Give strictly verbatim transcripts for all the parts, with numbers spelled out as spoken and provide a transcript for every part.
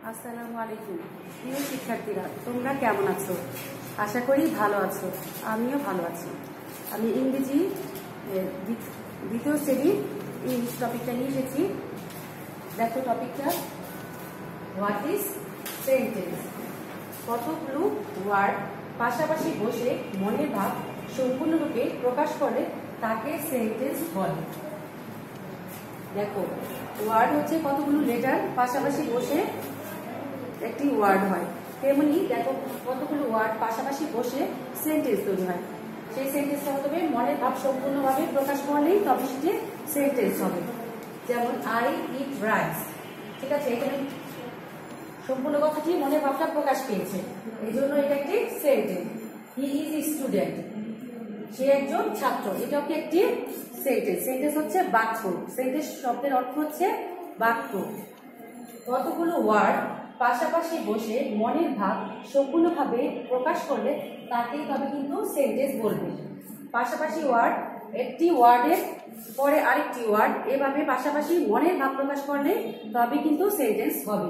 আসসালামু আলাইকুম প্রিয় শিক্ষার্থীরা, তোমরা কেমন আছো? আশা করি ভালো আছো। আমিও ভালো আছি। আমি ইংরেজি দ্বিতীয় শ্রেণীর ইংলিশ টপিকটা নিয়ে এসেছি। দেখো টপিকটা, হোয়াট ইজ সেন্টেন্স। কতগুলো ওয়ার্ড পাশাপাশি বসে মনের ভাব সম্পূর্ণরূপে প্রকাশ করে তাকে সেন্টেন্স বলে। দেখো, ওয়ার্ড হচ্ছে কতগুলো লেটার পাশাপাশি বসে একটি ওয়ার্ড হয়, তেমনি দেখো কতগুলো ওয়ার্ড পাশাপাশি বসে সেন্টেন্স তৈরি হয়। সেই সেন্টেন্সটা হবে মনের ভাব সম্পূর্ণভাবে প্রকাশ করলেই তবে সেটি সেন্টেন্স হবে। যেমন আই ইট রাইস, ঠিক আছে, এখানে সম্পূর্ণ কথাটি মনের ভাবটা প্রকাশ পেয়েছে, এই জন্য এটা একটি sentence. He is a student, সে একজন ছাত্র, এটা কি একটি সেন্টেন্স। সেন্টেন্স হচ্ছে বাক্য। সেন্টেন্স শব্দের অর্থ হচ্ছে বাক্য। কতগুলো ওয়ার্ড পাশাপাশি বসে মনের ভাব সম্পূর্ণভাবে প্রকাশ করলে তাকেই তবে কিন্তু সেন্টেন্স বলবে। পাশাপাশি ওয়ার্ড, একটি ওয়ার্ডের পরে আরেকটি ওয়ার্ড, এভাবে পাশাপাশি মনের ভাব প্রকাশ করলে তবে কিন্তু সেন্টেন্স হবে।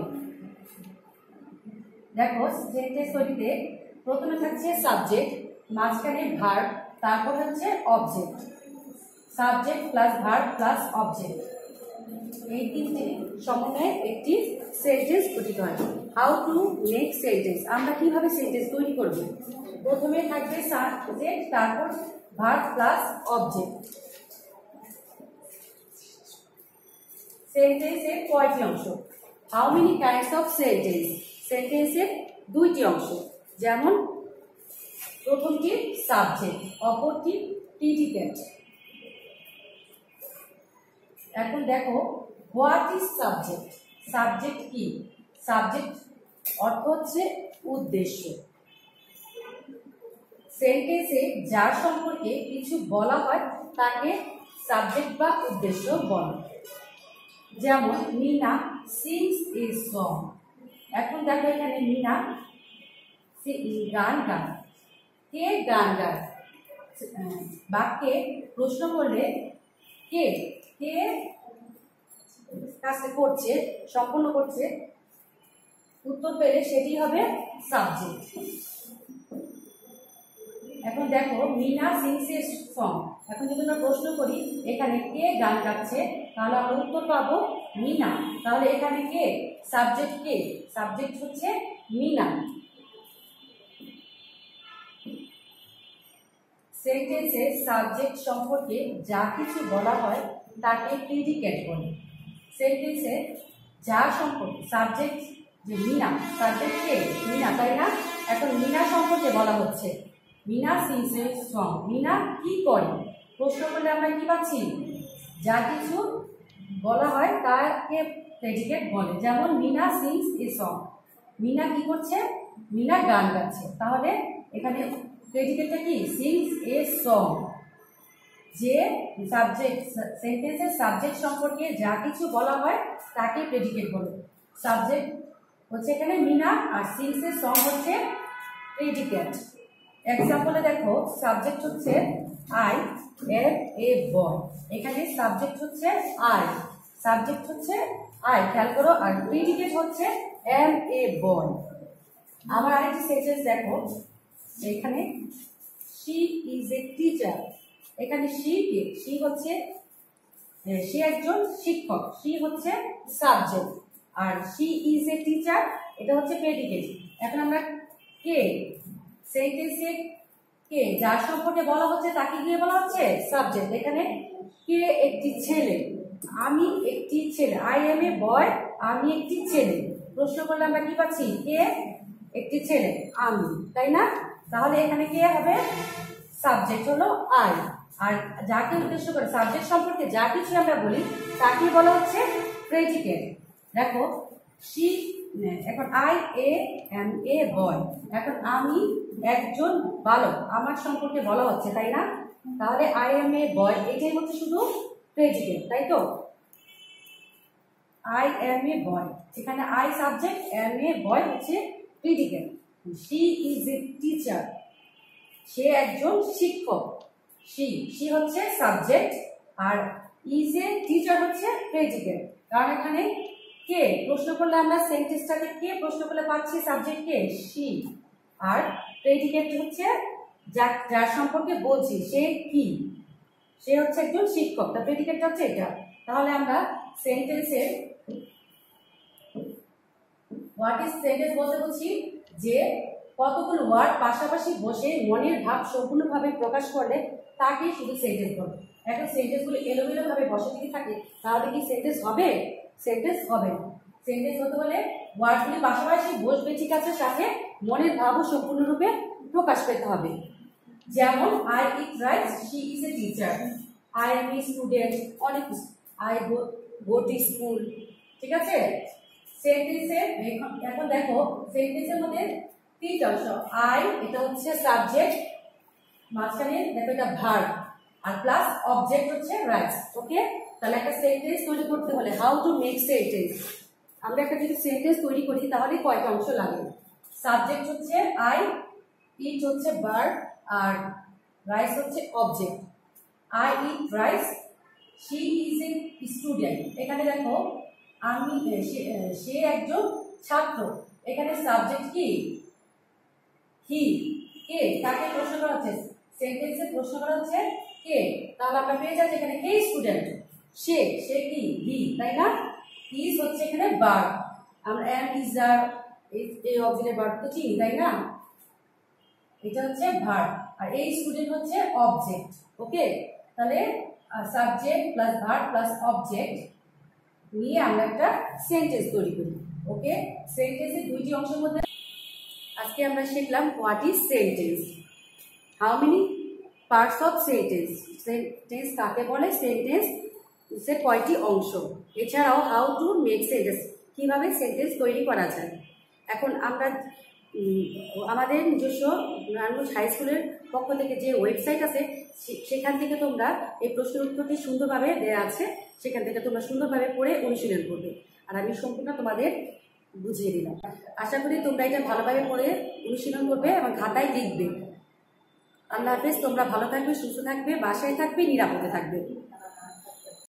দেখো, সেন্টেন্স তৈরিতে প্রথমে থাকছে সাবজেক্ট, মাঝখানে ভার্ব, তারপর হচ্ছে object. Subject plus verb plus object, এই তিনটি সমন্বয়ে একটি সেন্টেন্স গঠিত হয়। হাউ টু মেক সেন্টেন্স, আমরা কিভাবে সেন্টেন্স তৈরি করব? প্রথমে থাকবে সাবজেক্ট, তারপর ভার্ব প্লাস অবজেক্ট। সেন্টেন্সের কয়টি অংশ? How many kinds of sentence, সেন্টেন্সের দুইটি অংশ। যেমন প্রথমটি সাবজেক্ট, অপরটি প্রিডিকেট। এখন দেখো, হোয়াট ইজ সাবজেক্ট। সাবজেক্ট কি? সাবজেক্ট অর্থ হচ্ছে উদ্দেশ্য। সেন্টেন্সে যার সম্পর্কে কিছু বলা হয় তাকে সাবজেক্ট বা উদ্দেশ্য বলে। যেমন মিনা সিংস এ সং। এখন দেখো, এখানে মিনা গান গায়। কে গান গায়? বাক্যে প্রশ্ন করলে কে কে কাজটা করছে, সম্পূর্ণ করছে, উত্তর পেলে সেটি হবে সাবজেক্ট। এখন দেখো, মিনা সিংস এ সং। এখন যদি আমরা প্রশ্ন করি এখানে কে গান গাচ্ছে, তাহলে আমরা উত্তর পাবো মিনা। তাহলে এখানে কে? সাবজেক্ট কে? সাবজেক্ট হচ্ছে মিনা। সেন্টেন্সে সাবজেক্ট সম্পর্কে যা কিছু বলা হয় তাকে প্রিডিকেট বলে। সেন্টেন্সে যার সম্পর্কে, সাবজেক্ট যে মিনা, সাবজেক্ট কে? মিনা, তাই না? এখন মিনা সম্পর্কে বলা হচ্ছে। Meena sings a song, Meena কি করে? প্রশ্ন করলে আমরা কি পাচ্ছি? যা কিছু বলা হয় তাকে প্রেডিকেট বলে। যেমন Meena sings a song, Meena কি করছে? মিনা গান গাচ্ছে। তাহলে এখানে প্রেডিকেটটা কি? Sings a song. যে সাবজেক্ট, সেন্টেন্সের সাবজেক্ট সম্পর্কে যা কিছু বলা হয় তাকে প্রেডিকেট বলে। সাবজেক্ট হচ্ছে এখানে মিনা, আর সিংস এর সং হচ্ছে প্রেডিকেট। এক্সাম্পলে দেখো, সাবজেক্ট হচ্ছে আই এম এ বয়। এখানে সাবজেক্ট হচ্ছে আই, সাবজেক্ট হচ্ছে আই, খেয়াল করো। আর প্রেডিকেট হচ্ছে এম এ বয়। আমার আরেকটি সেন্টেন্স দেখো, এখানে শি ইজ এ টিচার। এখানে শি কে? শি হচ্ছে, সে একজন শিক্ষক, শি হচ্ছে সাবজেক্ট, আর শি ইজ এ টিচার এটা হচ্ছে প্রেডিকেট। এখন আমরা কে, সেন্টেন্সে কে যার সম্পর্কে বলা হচ্ছে তাকে গিয়ে বলা হচ্ছে সাবজেক্ট। এখানে কে একটি ছেলে, আমি একটি ছেলে, আই এম এ বয়, আমি একটি ছেলে। প্রশ্ন করলে আমরা কি পাচ্ছি? কে একটি ছেলে, আমি, তাই না? তাহলে এখানে কে হবে? সাবজেক্ট হলো আই। আর যাকে উদ্দেশ্য করে, সাবজেক্ট সম্পর্কে যা কিছু আমরা বলি তাকে বলা হচ্ছে প্রেডিকেট। দেখো, শি, এখন আই এ এম এ বয়, এখন আমি একজন বালক, আমার সম্পর্কে বলা হচ্ছে, তাই না? তাহলে আই এম এ বয় এটাই হচ্ছে শুধু প্রেডিকেট, তাই তো? আই এম এ বয়, এখানে I subject, am a boy হচ্ছে predicate. She is a teacher, সে একজন শিক্ষক। শি শি হচ্ছে সাবজেক্ট, আর ইজ এ টিচার হচ্ছে প্রেডিকেট। কারণ এখানে কে প্রশ্ন করলে আমরা সেন্টেন্সটাকে কে প্রশ্ন করলে পাচ্ছি সাবজেক্ট কে সি, আর প্রেডিকেট হচ্ছে যা যার সম্পর্কে বলছি সে কি, সে হচ্ছে একজন শিক্ষক, তার প্রেডিকেটটা হচ্ছে এটা। তাহলে আমরা সেন্টেন্সের হোয়াট ইজ সেন্টেন্স বলতে বলছি যে কতগুলো ওয়ার্ড পাশাপাশি বসে মনের ভাব সম্পূর্ণভাবে প্রকাশ করলে তাকেই শুধু সেন্টেন্স বলে। এখন সেন্টেন্সগুলো এলোমেলো ভাবে বসে যদি থাকে তাহলে কি সেন্টেন্স হবে? সেন্টেন্স হবে না। সেন্টেন্স হতে হলে ওয়ার্ডগুলি পাশাপাশি বসবে, ঠিক আছে, সাথে মনের ভাবও সম্পূর্ণরূপে প্রকাশ পেতে হবে। যেমন I eat rice, she is a teacher, I am a student, অনেক I go go to school, ঠিক আছে। সেন্টেন্সের এখন দেখো সেন্টেন্সের মধ্যে তিনটা অংশ, আই এটা হচ্ছে সাবজেক্ট, মাঝখানে দেখো এটা ভার্ব, আর প্লাস অবজেক্ট হচ্ছে রাইস। ওকে, তাহলে একটা সেন্টেন্স তৈরি করতে হলে হাউ টু মেক সেন্টেন্স, আমরা একটা যদি সেন্টেন্স তৈরি করি তাহলে কয়টা অংশ লাগে? সাবজেক্ট হচ্ছে আই, ইট হচ্ছে ভার্ব, আর রাইস হচ্ছে object. I eat rice, she is a student, এখানে দেখো আমি সে একজন ছাত্র, এখানে সাবজেক্ট কি হি, কে কাকে প্রশ্ন করা হচ্ছে? সেন্টেন্সে প্রশ্ন করা হচ্ছে কে, তাহলে আমরা পেয়ে যাচ্ছি এখানে কে স্টুডেন্ট, সে সে কি হি, তাই না? ইজ হচ্ছে এখানে ভার্ব, আমরা এম ইজ আর এই অবজেক্টের ভার্ব তো চিনি, তাই না? এটা হচ্ছে ভার্ব, আর এই স্টুডেন্ট হচ্ছে অবজেক্ট। ওকে, তাহলে subject plus verb plus object নিয়ে আমরা একটা সেন্টেন্স তৈরি করি। ওকে, সেন্টেন্সের দুইটি অংশের মধ্যে আজকে আমরা শিখলাম what is sentence, how many parts of sentence, sentence কাকে বলে, সেন্টেন্স এর কয়টি অংশ, এছাড়াও হাউ টু মেক সেন্টেন্স, কিভাবে সেন্টেন্স তৈরি করা যায়। এখন আমরা আমাদের নিজস্ব নারায়ণগঞ্জ হাই স্কুলের পক্ষ থেকে যে ওয়েবসাইট আছে সেখান থেকে তোমরা এই প্রশ্নের উত্তরটি সুন্দরভাবে দেওয়া আছে, সেখান থেকে তোমরা সুন্দরভাবে পড়ে অনুশীলন করবে, আর আমি সম্পূর্ণ তোমাদের বুঝিয়ে দিলাম। আশা করি তোমরা এটা ভালোভাবে পড়ে অনুশীলন করবে এবং খাতায় লিখবে। আল্লাহ হাফেজ, তোমরা ভালো থাকবে, সুস্থ থাকবে, বাসায় থাকবে, নিরাপদে থাকবে।